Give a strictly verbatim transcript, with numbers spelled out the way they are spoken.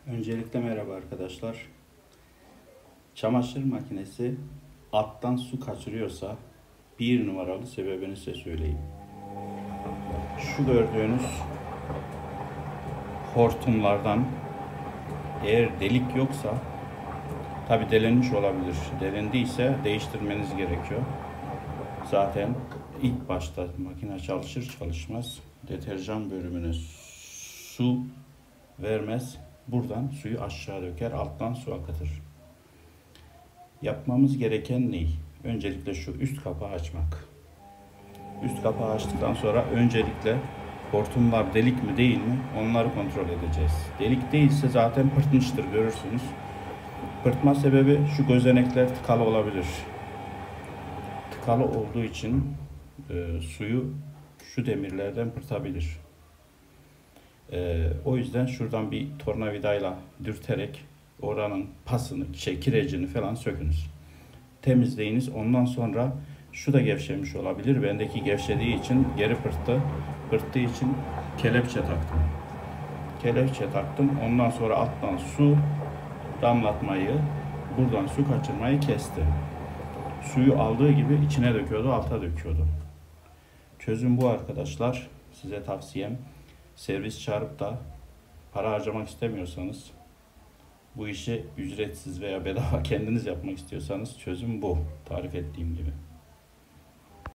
Öncelikle merhaba arkadaşlar. Çamaşır makinesi alttan su kaçırıyorsa bir numaralı sebebini size söyleyeyim. Şu gördüğünüz hortumlardan eğer delik yoksa, tabi delinmiş olabilir. Delindiyse değiştirmeniz gerekiyor. Zaten ilk başta makine çalışır çalışmaz deterjan bölümüne su vermez. Buradan suyu aşağı döker, alttan su akıtır. Yapmamız gereken ne? Öncelikle şu üst kapağı açmak. Üst kapağı açtıktan sonra öncelikle hortumlar delik mi değil mi onları kontrol edeceğiz. Delik değilse zaten pırtmıştır, görürsünüz. Pırtma sebebi şu gözenekler tıkalı olabilir. Tıkalı olduğu için e, suyu şu demirlerden pırtabilir. Ee, o yüzden şuradan bir tornavidayla dürterek oranın pasını, şey, kirecini falan sökünüz. Temizleyiniz. Ondan sonra şu da gevşemiş olabilir. Bendeki gevşediği için geri pırttı. Pırttığı için kelepçe taktım. Kelepçe taktım. Ondan sonra alttan su damlatmayı, buradan su kaçırmayı kesti. Suyu aldığı gibi içine döküyordu, alta döküyordu. Çözüm bu arkadaşlar. Size tavsiyem. Servis çağırıp da para harcamak istemiyorsanız, bu işi ücretsiz veya bedava kendiniz yapmak istiyorsanız çözüm bu. Tarif ettiğim gibi.